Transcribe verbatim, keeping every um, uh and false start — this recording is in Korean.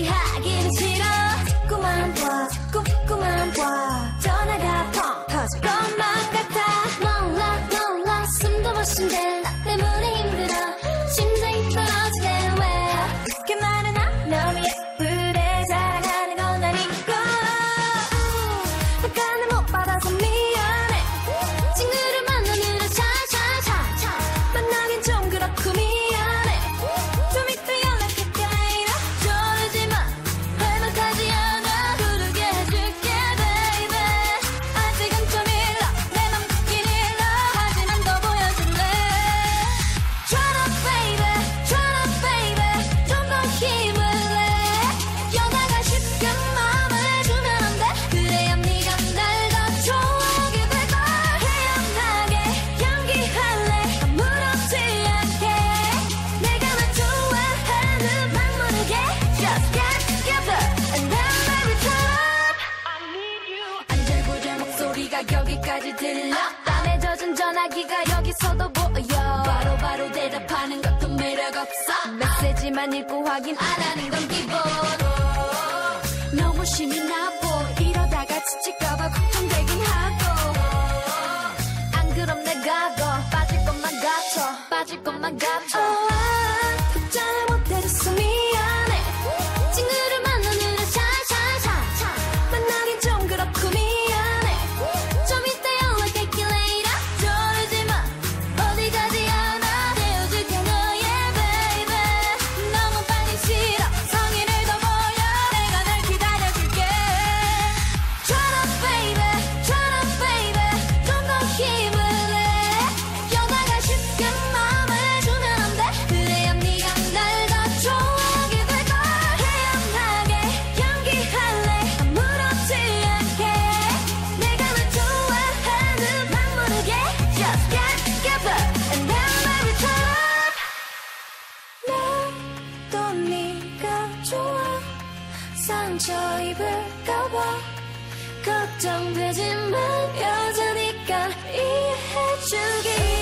얘기하기는 싫어. 꿈만 봐 꿈꾸만 봐 전화가 펑 터질 것만 같아. 몰라 몰라 숨도 못 쉰대. 나 때문에 힘들어. 심장이 떨어지네. 왜 그렇게 말은 안 너무 예쁘대. 사랑하는 건 아니고 약간은 못 받아서 미안해. 친구를 만나느라 차차차차 만나긴 좀 그렇고 미안해. 좀 이따 연락할게. 이라 저러지마. 회복하지 않아. 부르게 해줄게 baby. 아직은 좀 일러. 내 맘 듣긴 일러. 하지만 더 보여줄래. Try to baby Try to baby 좀 더 힘을 내. 여자가 쉽게 마음을 주면 안 돼. 그래야 네가 날 더 좋아하게 될걸. 태연하게 연기할래. 아무렇지 않게. 내가 널 좋아하는 막 모르게. Just get together and then baby turn up. I need you. 안절부절 목소리가 여기까지 들려. 땀에 젖은 전화기가 여기서도 보여. 바로바로 바로 대답하는 것도 매력 없어. 메시지만 읽고 확인 안 하는 건 기본. 너무 심이 나보. 이러다가 지칠까봐 걱정되긴 하고. 안 그럼 내가 더 빠질 것만 같아. 빠질 것만 같아. oh, 답장을 못해줘서 미안해. 친구를 만나느라 샤샤샤샤 만나긴 좀 그렇고 미안해. 좀 이따 연락할게 later. 저러지마. 어디 가지 않아. 헤어질게 너의 baby. 너무 빨리 싫어. 성의를 더 보여. 내가 널 기다려줄게. Try to baby Try to baby 좀 더 힘을 내. 여자가 쉽게 마음을 주면 안 돼. 그래야 네가 날 더 좋아하게 될걸. 태연하게 연기할래. 아무렇지 않게. 내가 널 좋아하는 막 모르게. Just get together and then baby turn up. 나도 네가 좋아. 상처 입을까봐 걱정되지만 여자니까 이해해주기.